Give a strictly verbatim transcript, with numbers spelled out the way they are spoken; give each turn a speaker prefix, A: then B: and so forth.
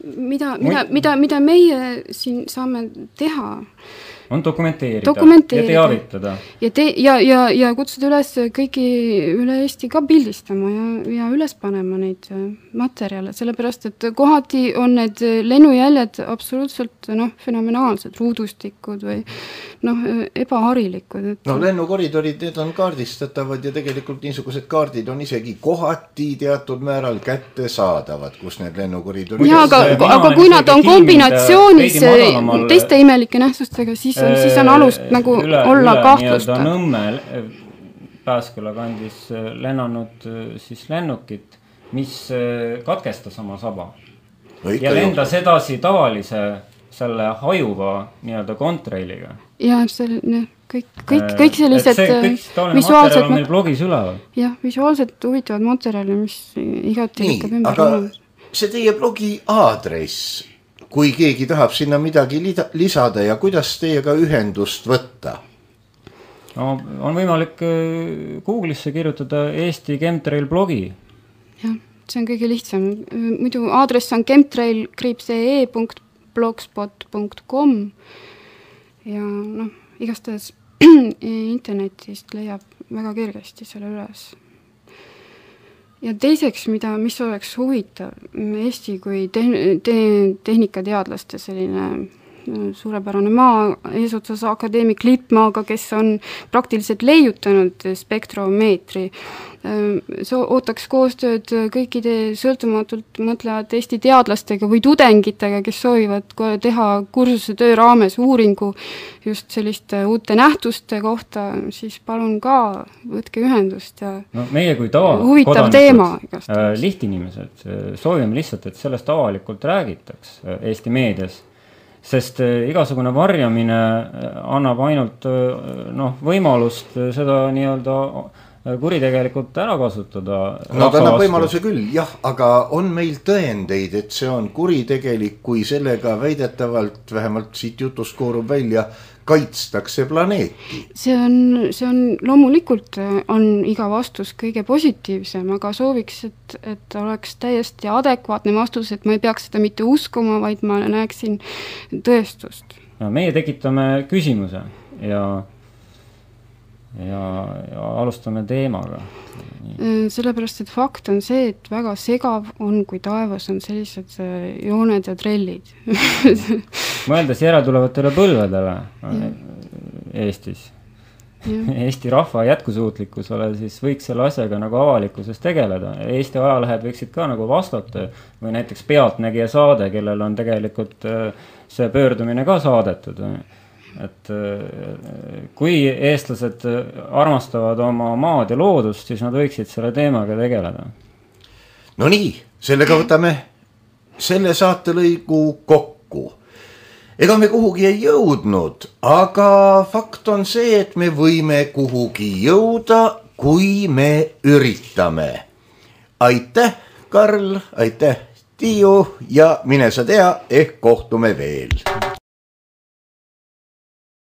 A: mida, mida, mida, mida meie siin saame teha,
B: on dokumenteerida,
A: dokumenteerida
B: ja teavitada.
A: Ja, te, ja, ja, ja kutsuda üles kõiki üle Eesti ka pildistama ja, ja üles panema neid materjale, sellepärast, et kohati on need lennujäljed absoluutselt noh, fenomenaalsed, ruudustikud või noh, ebaharilikud. Et...
C: No lennukoridorid, need on kaardistatavad ja tegelikult niisugused kaardid on isegi kohati teatud määral kätte saadavad, kus need lennukoridorid...
A: Ja, aga, aga kui nad on kombinatsioonis teiste imelike nähtustega, siis on, siis on alust nagu
B: üle,
A: olla
B: üle
A: kahtlusta.
B: Nõmmel Pääsküla kandis lennanud siis lennukit, mis katkestas oma saba. Õika ja lendas edasi tavalise selle hajuva nii-öelda kontrailiga.
A: Ja selle, kõik, kõik, kõik sellised
B: see, kõik
A: visuaalsed,
B: on meil blogis üleval.
A: Jah, visuaalselt huvitavad materjali, mis igati
C: nii,
A: liikab ümber.
C: Aga see teie blogi aadress, kui keegi tahab sinna midagi lisada ja kuidas teiega ühendust võtta?
B: No, on võimalik Google'isse kirjutada Eesti Chemtrail blogi.
A: Jah, see on kõige lihtsam. Muidu aadress on chemtrail punkt blogspot punkt com ja noh, igastahes internetist leiab väga kergesti selle üles. Ja teiseks, mida, mis oleks huvitav, Eesti kui te- te- tehnikateadlaste selline suurepärane maa eesotsas akadeemik Lippmaaga, kes on praktiliselt leiutanud spektromeetri. So, ootaks koostööd kõikide sõltumatult mõtlevad Eesti teadlastega või tudengitega, kes soovivad teha kursuse töö raames uuringu just selliste uute nähtuste kohta, siis palun ka võtke ühendust. Ja
B: no, meie kui tava
A: huvitav teema.
B: Äh, lihtinimesed soovime lihtsalt, et sellest avalikult räägitaks Eesti meedias. Sest igasugune varjamine annab ainult noh, võimalust seda nii-öelda kuritegelikult ära kasutada.
C: No ta annab võimaluse küll, jah, aga on meil tõendeid, et see on kuritegelik, kui sellega väidetavalt, vähemalt siit jutust koorub välja, kaitstakse planeeti. See
A: on, see on loomulikult on iga vastus kõige positiivsem, aga sooviks, et, et oleks täiesti adekvaatne vastus, et ma ei peaks seda mitte uskuma, vaid ma näeksin tõestust.
B: No, meie tekitame küsimuse ja, ja, ja alustame teemaga.
A: Sellepärast, et fakt on see, et väga segav on, kui taevas on sellised jooned ja trellid.
B: Mõeldes järeltulevatele põlvedele ja. Eestis. Ja. Eesti rahva jätkusuutlikkusele, siis võiks selle asjaga nagu avalikkuses tegeleda. Eesti ajalehed võiksid ka nagu vastata või näiteks Pealtnägija saade, kellel on tegelikult see pöördumine ka saadetud. Et kui eestlased armastavad oma maad ja loodust, siis nad võiksid selle teemaga tegeleda.
C: No nii, sellega võtame selle saatelõigu kokku. Ega me kuhugi ei jõudnud, aga fakt on see, et me võime kuhugi jõuda, kui me üritame. Aitäh, Karl, aitäh, Tiiu ja mine sa tea, ehk kohtume veel.